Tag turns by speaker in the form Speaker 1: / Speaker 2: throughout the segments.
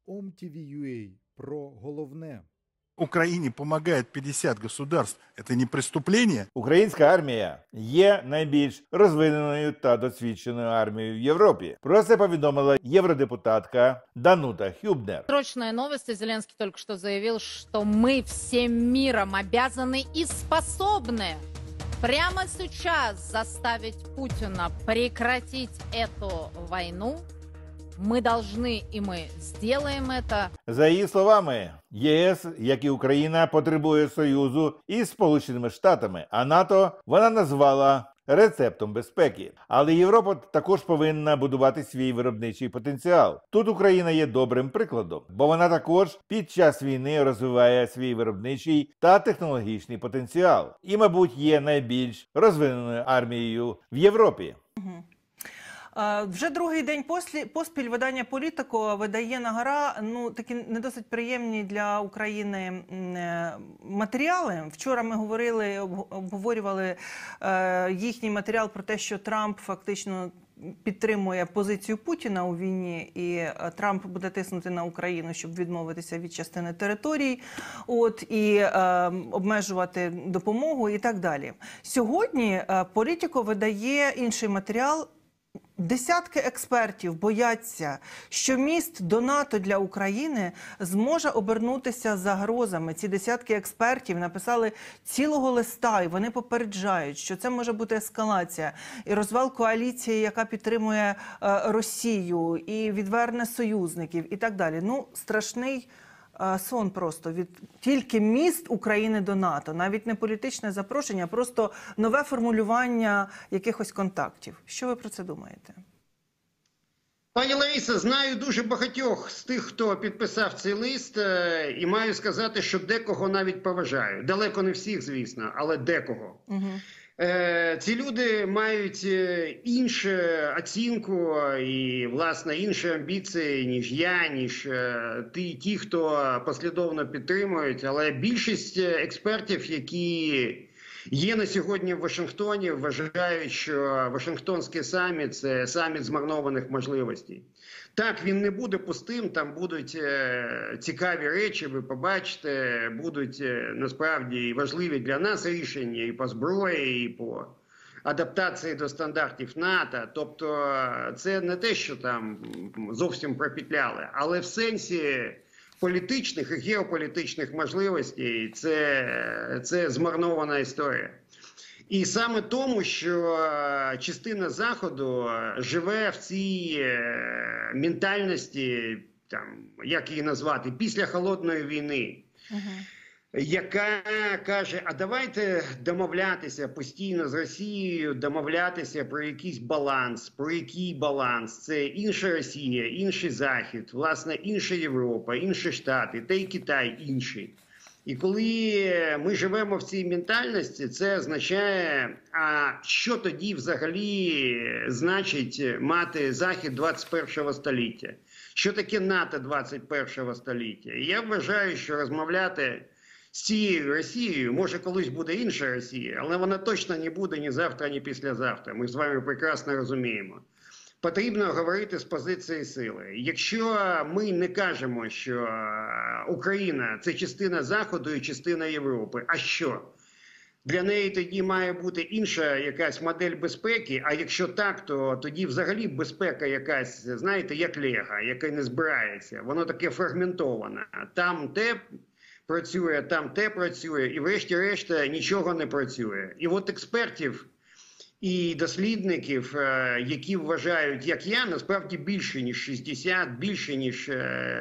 Speaker 1: OMTV.ua про головне.
Speaker 2: Украине помогает 50 государств. Это не преступление?
Speaker 3: Українська армія є найбільш розвиненою та досвідченою армією в Європі. Про це повідомила євродепутатка Данута Хюбнер.
Speaker 4: Срочная новость. Зеленский только что заявил, что мы всем миром обязаны и способны прямо сейчас заставить Путина прекратить эту войну. Мы должны, и мы сделаем это.
Speaker 3: За її словами, ЄС, як і Україна, потребує союзу із Сполученими Штатами, а НАТО вона назвала рецептом безпеки. Але Європа також повинна будувати свій виробничий потенціал. Тут Україна є добрим прикладом, бо вона також під час війни розвиває свій виробничий та технологічний потенціал. І, мабуть, є найбільш розвиненою армією в Європі.
Speaker 5: Вже другий день поспіль видання «Політико» видає на гора такі не досить приємні для України матеріали. Вчора ми обговорювали їхній матеріал про те, що Трамп фактично підтримує позицію Путіна у війні, і Трамп буде тиснути на Україну, щоб відмовитися від частини територій, і обмежувати допомогу і так далі. Сьогодні «Політико» видає інший матеріал. Десятки експертів бояться, що міст до НАТО для України зможе обернутися загрозами. Ці десятки експертів написали цілого листа, і вони попереджають, що це може бути ескалація і розвал коаліції, яка підтримує Росію, і відверне союзників, і так далі. Страшний сон просто. Тільки міст України до НАТО. Навіть не політичне запрошення, а просто нове формулювання якихось контактів. Що ви про це думаєте?
Speaker 6: Пані Лариса, знаю дуже багатьох з тих, хто підписав цей лист, і маю сказати, що декого навіть поважаю. Далеко не всіх, звісно, але декого. Ці люди мають іншу оцінку і, власне, інші амбіції, ніж я, ніж ті, хто послідовно підтримують. Але більшість експертів, які є на сьогодні в Вашингтоні, вважають, що Вашингтонський саміт – це саміт змарнованих можливостей. Так, він не буде пустим, там будуть цікаві речі, ви побачите, будуть насправді і важливі для нас рішення і по зброї, і по адаптації до стандартів НАТО. Тобто це не те, що там зовсім пропетляли, але в сенсі політичних і геополітичних можливостей це змарнована історія. І саме тому, що частина Заходу живе в цій ментальності, як її назвати, після Холодної війни, яка каже, а давайте домовлятися постійно з Росією, домовлятися про якийсь баланс. Про який баланс? Це інша Росія, інший Захід, власне, інша Європа, інші Штати, та й Китай інший. І коли ми живемо в цій ментальності, це означає, а що тоді взагалі значить мати Захід 21-го століття? Що таке НАТО 21-го століття? І я вважаю, що розмовляти з цією Росією, може колись буде інша Росія, але вона точно не буде ні завтра, ні післязавтра. Ми з вами прекрасно розуміємо. Потрібно говорити з позиції сили. Якщо ми не кажемо, що Україна – це частина Заходу і частина Європи, а що? Для неї тоді має бути інша якась модель безпеки, а якщо так, то тоді взагалі безпека якась, знаєте, як лего, яка не збирається. Воно таке фрагментоване. Там те працює, там те працює, і врешті-решт нічого не працює. І от експертів і дослідників, які вважають, як я, насправді більше, ніж 60, більше, ніж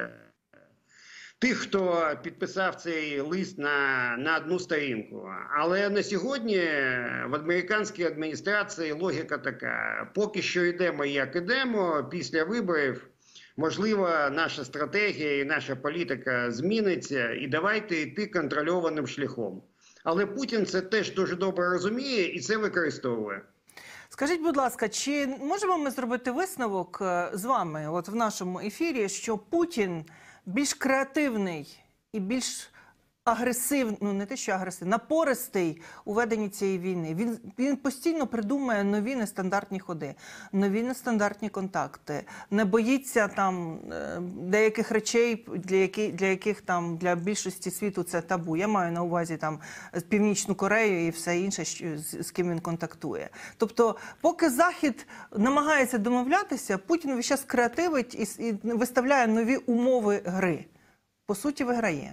Speaker 6: тих, хто підписав цей лист на одну сторінку. Але на сьогодні в американській адміністрації логіка така. Поки що йдемо, як йдемо, після виборів, можливо, наша стратегія і наша політика зміниться, і давайте йти контрольованим шляхом. Але Путін це теж дуже добре розуміє і це використовує.
Speaker 5: Скажіть, будь ласка, чи можемо ми зробити висновок з вами в нашому ефірі, що Путін більш креативний і більш ну не те, що агресивний, напористий у веденні цієї війни. Він постійно придумує нові нестандартні ходи, нові нестандартні контакти, не боїться там деяких речей, для яких там для більшості світу це табу. Я маю на увазі там Північну Корею і все інше, з ким він контактує. Тобто, поки Захід намагається домовлятися, Путін весь час креативить і виставляє нові умови гри. По суті, виграє.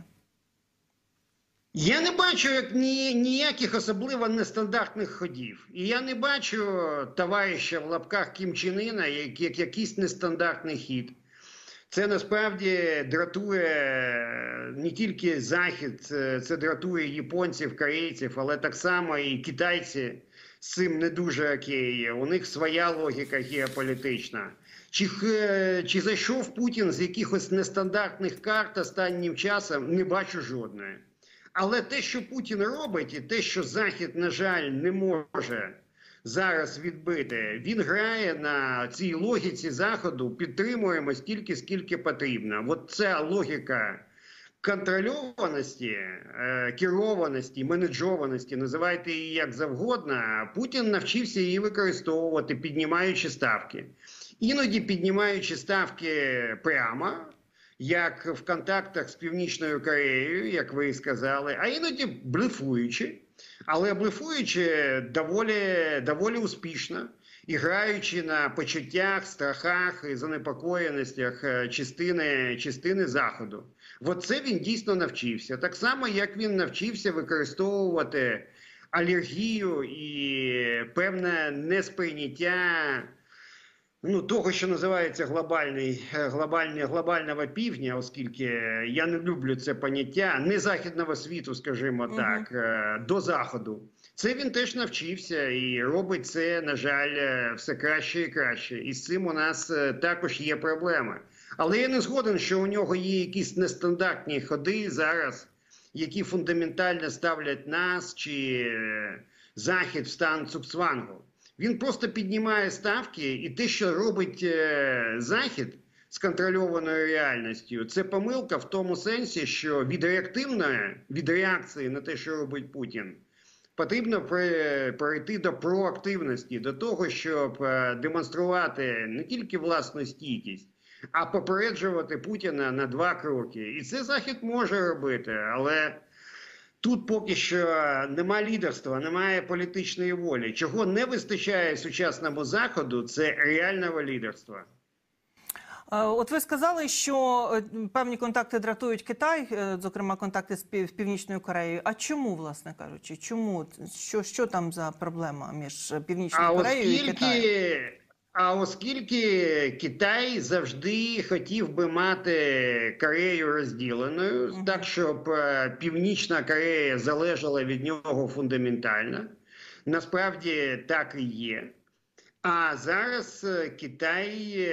Speaker 6: Я не бачу ніяких особливо нестандартних ходів. І я не бачу товариша в лапках Кім Чен Іна як якийсь нестандартний хід. Це насправді дратує не тільки Захід, це дратує японців, корейців, але так само і китайці з цим не дуже окей. У них своя логіка геополітична. Чи зайшов Путін з якихось нестандартних карт останнім часом, не бачу жодної. Але те, що Путін робить, і те, що Захід, на жаль, не може зараз відбити, він грає на цій логіці Заходу, підтримуємо стільки, скільки потрібно. От ця логіка контрольованості, керованості, менеджованості, називайте її як завгодно, Путін навчився її використовувати, піднімаючи ставки. Іноді піднімаючи ставки прямо, як в контактах з Північною Кореєю, як ви сказали, а іноді блефуючи, але блефуючи доволі успішно, і граючи на почуттях, страхах і занепокоєностях частини Заходу. От це він дійсно навчився. Так само, як він навчився використовувати алергію і певне несприйняття того, що називається глобального півдня, оскільки я не люблю це поняття, не західного світу, скажімо так, до Заходу. Це він теж навчився і робить це, на жаль, все краще і краще. І з цим у нас також є проблеми. Але я не згоден, що у нього є якісь нестандартні ходи зараз, які фундаментально ставлять нас чи Захід в стан цугцвангу. Він просто піднімає ставки, і те, що робить Захід з контрольованою реальністю, це помилка в тому сенсі, що від реакції на те, що робить Путін, потрібно перейти до проактивності, до того, щоб демонструвати не тільки власну стійкість, а попереджувати Путіна на 2 кроки. І це Захід може робити, але тут поки що немає лідерства, немає політичної волі. Чого не вистачає сучасному Заходу, це реального лідерства.
Speaker 5: От ви сказали, що певні контакти дратують Китай, зокрема контакти з Північною Кореєю. А чому, власне кажучи? Чому? Що там за проблема між Північною Кореєю і Китаєм?
Speaker 6: Оскільки Китай завжди хотів би мати Корею розділеною, так, щоб Північна Корея залежала від нього фундаментально, насправді так і є. А зараз Китай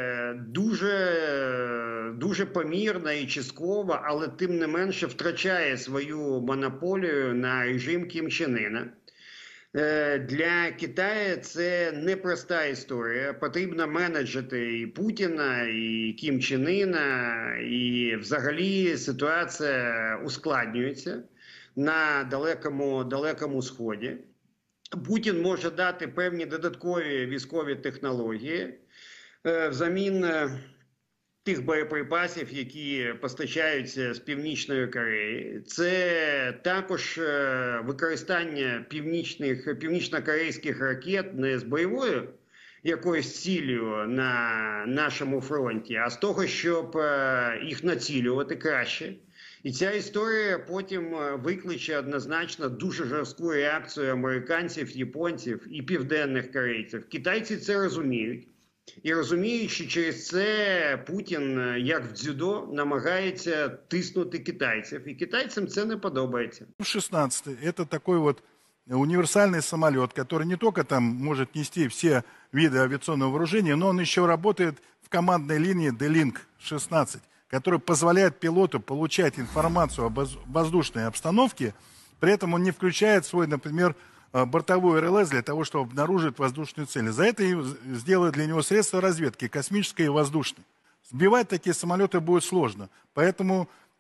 Speaker 6: дуже помірно і частково, але тим не менше втрачає свою монополію на режим Кім Чен Іна. Для Китаю це непроста історія. Потрібно менеджити і Путіна, і Кім Чен Іна, і взагалі ситуація ускладнюється на далекому сході. Путін може дати певні додаткові військові технології взамін тих боєприпасів, які постачаються з Північної Кореї. Це також використання північно-корейських ракет не з бойовою якоюсь ціллю на нашому фронті, а з того, щоб їх націлювати краще. І ця історія потім викличе однозначно дуже жорстку реакцію американців, японців і південних корейців. Китайці це розуміють. І розуміють, що через це Путін, як в дзюдо, намагається тиснути китайців. І китайцям це не подобається.
Speaker 2: F-16 – это такой вот универсальный самолет, который не только там может нести все виды авиационного вооружения, но он еще работает в командной линии D-Link-16, который позволяет пилоту получать информацию об воздушной обстановке, при этом он не включает свой, например, бортовой РЛС для того, чтобы обнаружить воздушные цели. За это сделают для него средства разведки, космической и воздушной. Сбивать такие самолеты будет сложно. Поэтому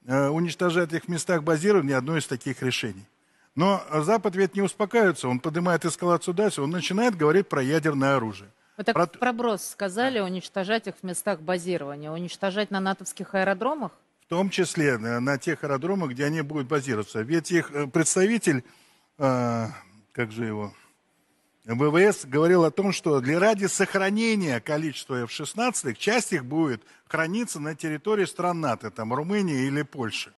Speaker 2: уничтожать их в местах базирования одно из таких решений. Но Запад ведь не успокаивается, он поднимает эскалацию дальше, он начинает говорить про ядерное оружие.
Speaker 4: Вы так в проброс сказали, уничтожать их в местах базирования. Уничтожать на натовских аэродромах?
Speaker 2: В том числе на тех аэродромах, где они будут базироваться. Ведь их представитель, как же его, ВВС говорил о том, что ради сохранения количества F-16, часть их будет храниться на территории стран НАТО, там Румынии или Польши.